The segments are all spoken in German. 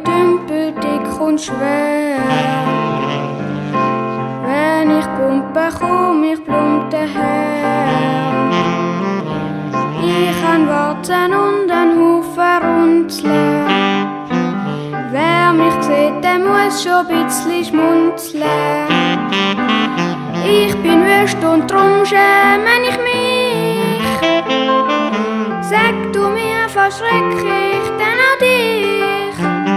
Tümpel dick und schwer. Wenn ich pumpe, komm ich plump daher. Ich han Warzen und ein Haufen Runzeln. Wer mich sieht, der muss schon ein bisschen schmunzeln. Ich bin wüst und drum schäme ich mich. Sag du mir, verschreck ich denn auch dich?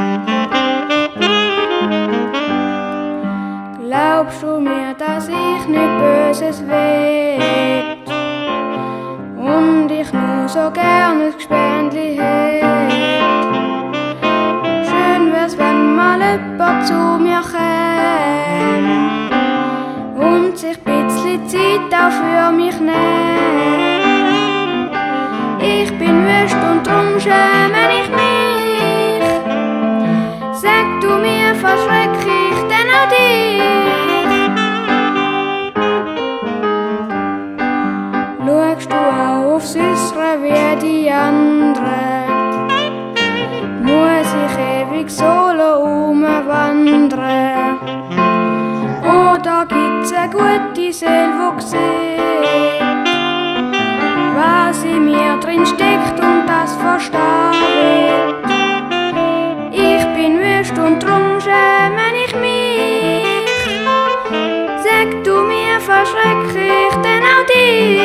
Glaubst du mir, dass ich nicht Böses will und ich nur so gern ein Gespendli hätt? Schön wär's, wenn mal jemand zu mir käm und sich bitzli Zeit auch für mich nimmt. Ich bin wüst und drum schäme ich mich. Sag du mir, verschreck ich denn auch dich? Schaust du auch auf Süßre wie die anderen? Muss ich ewig solo umwandern? Oder gibt's eine gute Seele, wo sieht, was in mir drin steckt und das versteht? Ich bin wüst und drum schäme ich mich. Sag du mir, verschreck ich denn auch dich?